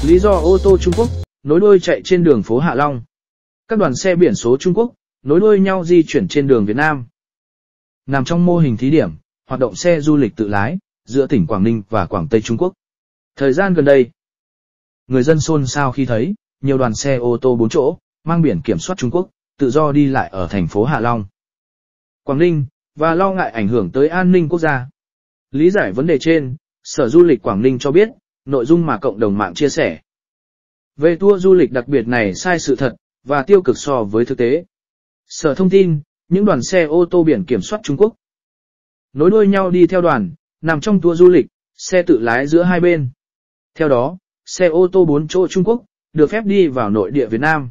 Lý do ô tô Trung Quốc nối đuôi chạy trên đường phố Hạ Long. Các đoàn xe biển số Trung Quốc nối đuôi nhau di chuyển trên đường Việt Nam. Nằm trong mô hình thí điểm, hoạt động xe du lịch tự lái giữa tỉnh Quảng Ninh và Quảng Tây Trung Quốc. Thời gian gần đây, người dân xôn xao khi thấy nhiều đoàn xe ô tô 4 chỗ mang biển kiểm soát Trung Quốc tự do đi lại ở thành phố Hạ Long, Quảng Ninh và lo ngại ảnh hưởng tới an ninh quốc gia. Lý giải vấn đề trên, Sở Du lịch Quảng Ninh cho biết, nội dung mà cộng đồng mạng chia sẻ về tour du lịch đặc biệt này sai sự thật và tiêu cực so với thực tế. Sở thông tin, những đoàn xe ô tô biển kiểm soát Trung Quốc nối đuôi nhau đi theo đoàn, nằm trong tour du lịch, xe tự lái giữa hai bên. Theo đó, xe ô tô 4 chỗ Trung Quốc được phép đi vào nội địa Việt Nam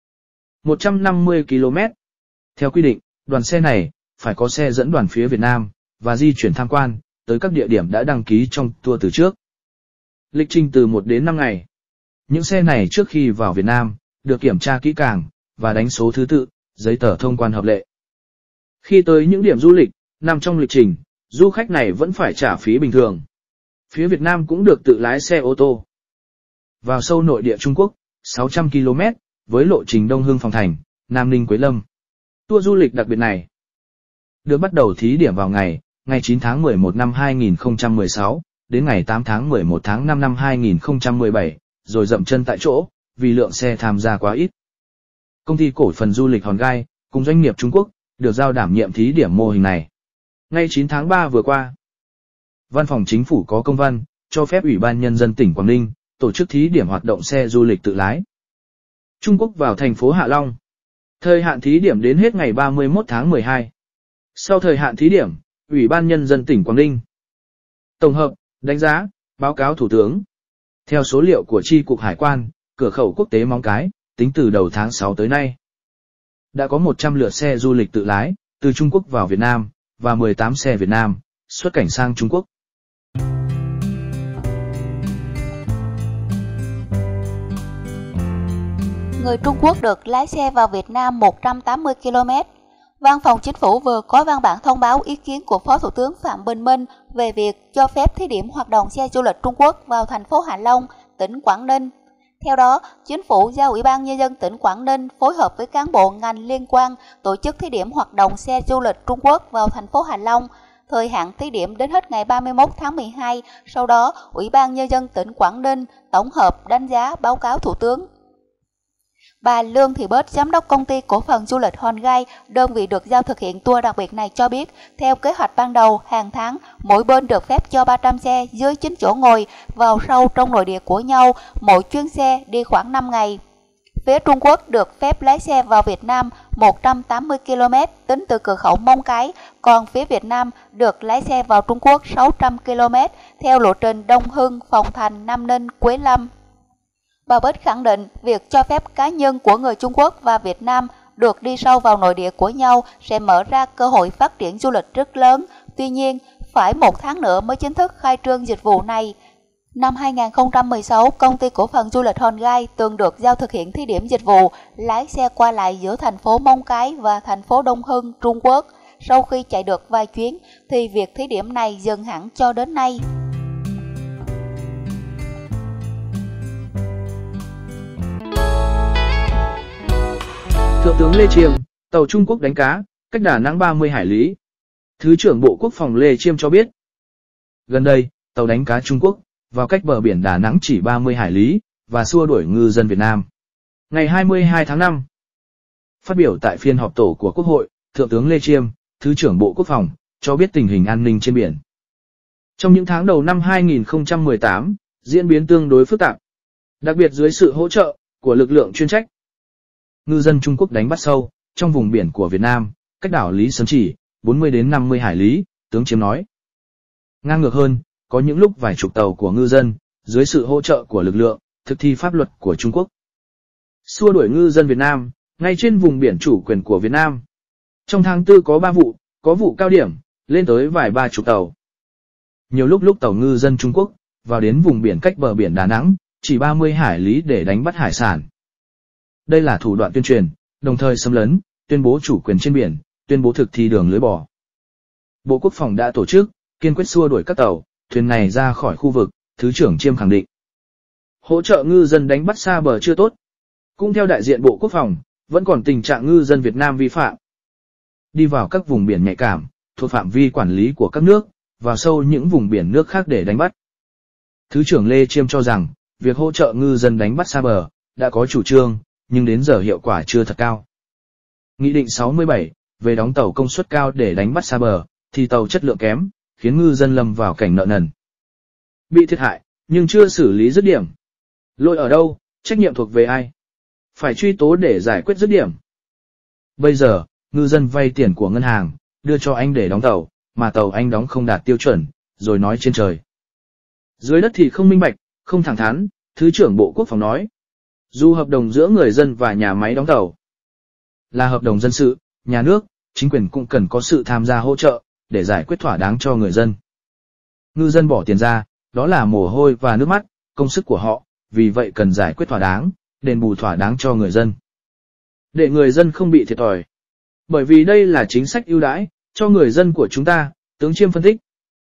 150 km. Theo quy định, đoàn xe này phải có xe dẫn đoàn phía Việt Nam và di chuyển tham quan tới các địa điểm đã đăng ký trong tour từ trước. Lịch trình từ 1 đến 5 ngày. Những xe này trước khi vào Việt Nam được kiểm tra kỹ càng và đánh số thứ tự, giấy tờ thông quan hợp lệ. Khi tới những điểm du lịch nằm trong lịch trình, du khách này vẫn phải trả phí bình thường. Phía Việt Nam cũng được tự lái xe ô tô vào sâu nội địa Trung Quốc 600 km với lộ trình Đông Hưng Phòng Thành, Nam Ninh Quế Lâm. Tour du lịch đặc biệt này được bắt đầu thí điểm vào ngày 9 tháng 11 năm 2016 đến ngày 8 tháng 11 tháng 5 năm 2017, rồi dậm chân tại chỗ vì lượng xe tham gia quá ít. Công ty cổ phần du lịch Hòn Gai cùng doanh nghiệp Trung Quốc được giao đảm nhiệm thí điểm mô hình này. Ngay 9 tháng 3 vừa qua, Văn phòng Chính phủ có công văn cho phép Ủy ban Nhân dân tỉnh Quảng Ninh tổ chức thí điểm hoạt động xe du lịch tự lái Trung Quốc vào thành phố Hạ Long. Thời hạn thí điểm đến hết ngày 31 tháng 12. Sau thời hạn thí điểm, Ủy ban Nhân dân tỉnh Quảng Ninh tổng hợp, đánh giá, báo cáo Thủ tướng. Theo số liệu của Chi cục Hải quan, cửa khẩu quốc tế Móng Cái, tính từ đầu tháng 6 tới nay, đã có 100 lượt xe du lịch tự lái từ Trung Quốc vào Việt Nam và 18 xe Việt Nam xuất cảnh sang Trung Quốc. Người Trung Quốc được lái xe vào Việt Nam 180 km. Văn phòng Chính phủ vừa có văn bản thông báo ý kiến của Phó Thủ tướng Phạm Bình Minh về việc cho phép thí điểm hoạt động xe du lịch Trung Quốc vào thành phố Hạ Long, tỉnh Quảng Ninh. Theo đó, Chính phủ giao Ủy ban Nhân dân tỉnh Quảng Ninh phối hợp với cán bộ ngành liên quan tổ chức thí điểm hoạt động xe du lịch Trung Quốc vào thành phố Hạ Long. Thời hạn thí điểm đến hết ngày 31 tháng 12, sau đó Ủy ban Nhân dân tỉnh Quảng Ninh tổng hợp đánh giá báo cáo Thủ tướng. Bà Lương Thị Bớt, Giám đốc Công ty Cổ phần Du lịch Hòn Gai, đơn vị được giao thực hiện tour đặc biệt này cho biết, theo kế hoạch ban đầu, hàng tháng, mỗi bên được phép cho 300 xe dưới 9 chỗ ngồi vào sâu trong nội địa của nhau, mỗi chuyến xe đi khoảng 5 ngày. Phía Trung Quốc được phép lái xe vào Việt Nam 180 km tính từ cửa khẩu Móng Cái, còn phía Việt Nam được lái xe vào Trung Quốc 600 km theo lộ trình Đông Hưng, Phòng Thành, Nam Ninh, Quế Lâm. Bà Bích khẳng định việc cho phép cá nhân của người Trung Quốc và Việt Nam được đi sâu vào nội địa của nhau sẽ mở ra cơ hội phát triển du lịch rất lớn. Tuy nhiên, phải 1 tháng nữa mới chính thức khai trương dịch vụ này. Năm 2016, Công ty Cổ phần Du lịch Hòn Gai từng được giao thực hiện thí điểm dịch vụ lái xe qua lại giữa thành phố Móng Cái và thành phố Đông Hưng, Trung Quốc. Sau khi chạy được vài chuyến, thì việc thí điểm này dừng hẳn cho đến nay. Thượng tướng Lê Chiêm, tàu Trung Quốc đánh cá, cách Đà Nẵng 30 hải lý. Thứ trưởng Bộ Quốc phòng Lê Chiêm cho biết, gần đây, tàu đánh cá Trung Quốc vào cách bờ biển Đà Nẵng chỉ 30 hải lý và xua đuổi ngư dân Việt Nam. Ngày 22 tháng 5, phát biểu tại phiên họp tổ của Quốc hội, Thượng tướng Lê Chiêm, Thứ trưởng Bộ Quốc phòng, cho biết tình hình an ninh trên biển trong những tháng đầu năm 2018 diễn biến tương đối phức tạp, đặc biệt dưới sự hỗ trợ của lực lượng chuyên trách. Ngư dân Trung Quốc đánh bắt sâu trong vùng biển của Việt Nam, cách đảo Lý Sơn chỉ 40 đến 50 hải lý, tướng Chiêm nói. Ngang ngược hơn, có những lúc vài chục tàu của ngư dân, dưới sự hỗ trợ của lực lượng thực thi pháp luật của Trung Quốc, xua đuổi ngư dân Việt Nam, ngay trên vùng biển chủ quyền của Việt Nam. Trong tháng 4 có 3 vụ, có vụ cao điểm, lên tới vài 30 tàu. Nhiều lúc tàu ngư dân Trung Quốc vào đến vùng biển cách bờ biển Đà Nẵng, chỉ 30 hải lý để đánh bắt hải sản. Đây là thủ đoạn tuyên truyền, đồng thời xâm lấn, tuyên bố chủ quyền trên biển, tuyên bố thực thi đường lưới bò. Bộ Quốc phòng đã tổ chức, kiên quyết xua đuổi các tàu, thuyền này ra khỏi khu vực, Thứ trưởng Chiêm khẳng định. Hỗ trợ ngư dân đánh bắt xa bờ chưa tốt. Cũng theo đại diện Bộ Quốc phòng, vẫn còn tình trạng ngư dân Việt Nam vi phạm. Đi vào các vùng biển nhạy cảm, thuộc phạm vi quản lý của các nước, vào sâu những vùng biển nước khác để đánh bắt. Thứ trưởng Lê Chiêm cho rằng, việc hỗ trợ ngư dân đánh bắt xa bờ, đã có chủ trương, nhưng đến giờ hiệu quả chưa thật cao. Nghị định 67, về đóng tàu công suất cao để đánh bắt xa bờ, thì tàu chất lượng kém, khiến ngư dân lâm vào cảnh nợ nần. Bị thiệt hại, nhưng chưa xử lý dứt điểm. Lỗi ở đâu, trách nhiệm thuộc về ai? Phải truy tố để giải quyết dứt điểm. Bây giờ, ngư dân vay tiền của ngân hàng, đưa cho anh để đóng tàu, mà tàu anh đóng không đạt tiêu chuẩn, rồi nói trên trời. Dưới đất thì không minh bạch, không thẳng thắn, Thứ trưởng Bộ Quốc phòng nói. Dù hợp đồng giữa người dân và nhà máy đóng tàu là hợp đồng dân sự, nhà nước, chính quyền cũng cần có sự tham gia hỗ trợ, để giải quyết thỏa đáng cho người dân. Ngư dân bỏ tiền ra, đó là mồ hôi và nước mắt, công sức của họ, vì vậy cần giải quyết thỏa đáng, đền bù thỏa đáng cho người dân. Để người dân không bị thiệt thòi. Bởi vì đây là chính sách ưu đãi cho người dân của chúng ta, tướng Chiêm phân tích.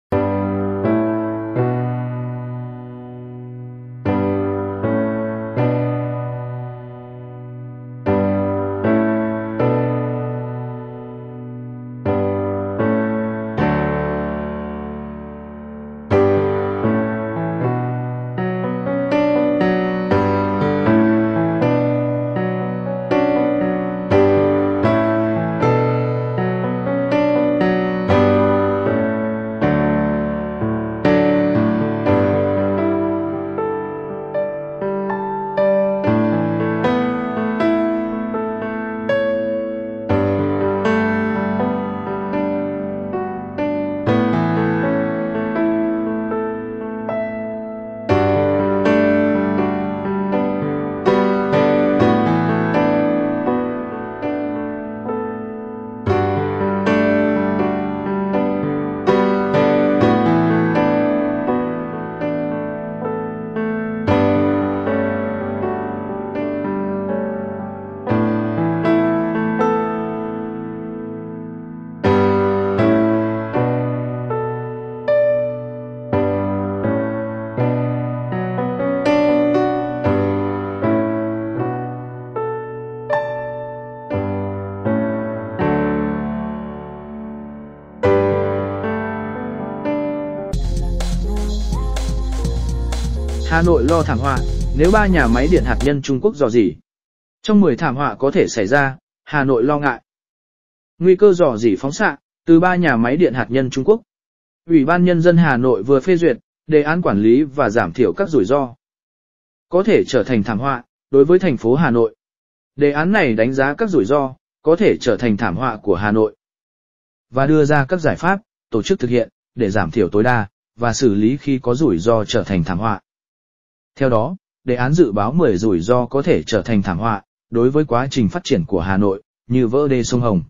Hà Nội lo thảm họa, nếu 3 nhà máy điện hạt nhân Trung Quốc rò rỉ. Trong 10 thảm họa có thể xảy ra, Hà Nội lo ngại. Nguy cơ rò rỉ phóng xạ từ 3 nhà máy điện hạt nhân Trung Quốc. Ủy ban Nhân dân Hà Nội vừa phê duyệt đề án quản lý và giảm thiểu các rủi ro có thể trở thành thảm họa đối với thành phố Hà Nội. Đề án này đánh giá các rủi ro có thể trở thành thảm họa của Hà Nội và đưa ra các giải pháp, tổ chức thực hiện để giảm thiểu tối đa và xử lý khi có rủi ro trở thành thảm họa. Theo đó, đề án dự báo 10 rủi ro có thể trở thành thảm họa đối với quá trình phát triển của Hà Nội, như vỡ đê sông Hồng,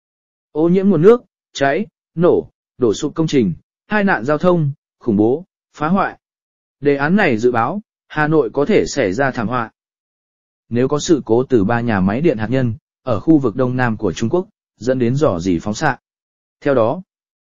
ô nhiễm nguồn nước, cháy, nổ, đổ sụp công trình, tai nạn giao thông, khủng bố, phá hoại. Đề án này dự báo Hà Nội có thể xảy ra thảm họa nếu có sự cố từ 3 nhà máy điện hạt nhân ở khu vực Đông Nam của Trung Quốc, dẫn đến rò rỉ phóng xạ. Theo đó,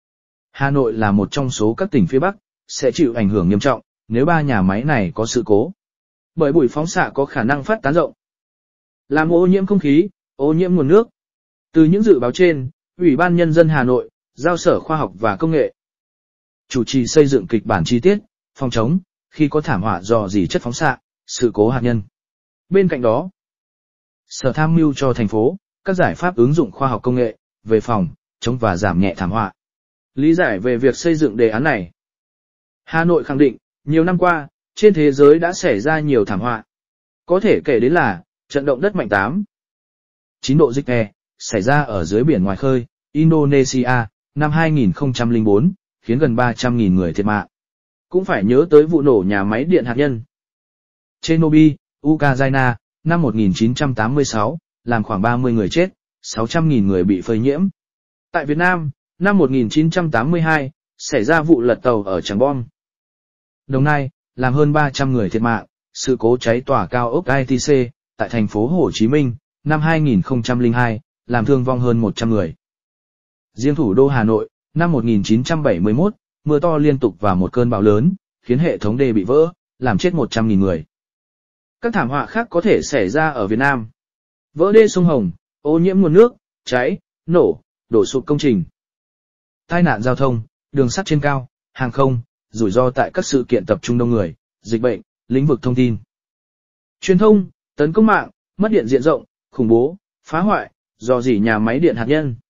Hà Nội là một trong số các tỉnh phía Bắc sẽ chịu ảnh hưởng nghiêm trọng nếu 3 nhà máy này có sự cố. Bởi bụi phóng xạ có khả năng phát tán rộng, làm ô nhiễm không khí, ô nhiễm nguồn nước. Từ những dự báo trên, Ủy ban Nhân dân Hà Nội giao Sở Khoa học và Công nghệ chủ trì xây dựng kịch bản chi tiết, phòng chống khi có thảm họa rò rỉ chất phóng xạ, sự cố hạt nhân. Bên cạnh đó, Sở tham mưu cho thành phố các giải pháp ứng dụng khoa học công nghệ về phòng chống và giảm nhẹ thảm họa. Lý giải về việc xây dựng đề án này, Hà Nội khẳng định, nhiều năm qua, trên thế giới đã xảy ra nhiều thảm họa. Có thể kể đến là trận động đất mạnh 8,9 độ Richter xảy ra ở dưới biển ngoài khơi, Indonesia, năm 2004, khiến gần 300.000 người thiệt mạng. Cũng phải nhớ tới vụ nổ nhà máy điện hạt nhân Chernobyl, Ukraine, năm 1986, làm khoảng 30 người chết, 600.000 người bị phơi nhiễm. Tại Việt Nam, năm 1982, xảy ra vụ lật tàu ở Tràng Bom, Đồng Nai, làm hơn 300 người thiệt mạng, sự cố cháy tòa cao ốc ITC, tại thành phố Hồ Chí Minh, năm 2002, làm thương vong hơn 100 người. Riêng thủ đô Hà Nội, năm 1971, mưa to liên tục và một cơn bão lớn, khiến hệ thống đê bị vỡ, làm chết 100.000 người, Các thảm họa khác có thể xảy ra ở Việt Nam. Vỡ đê sông Hồng, ô nhiễm nguồn nước, cháy, nổ, đổ sụp công trình. Tai nạn giao thông, đường sắt trên cao, hàng không, rủi ro tại các sự kiện tập trung đông người, dịch bệnh, lĩnh vực thông tin. Truyền thông, tấn công mạng, mất điện diện rộng, khủng bố, phá hoại, rò rỉ nhà máy điện hạt nhân.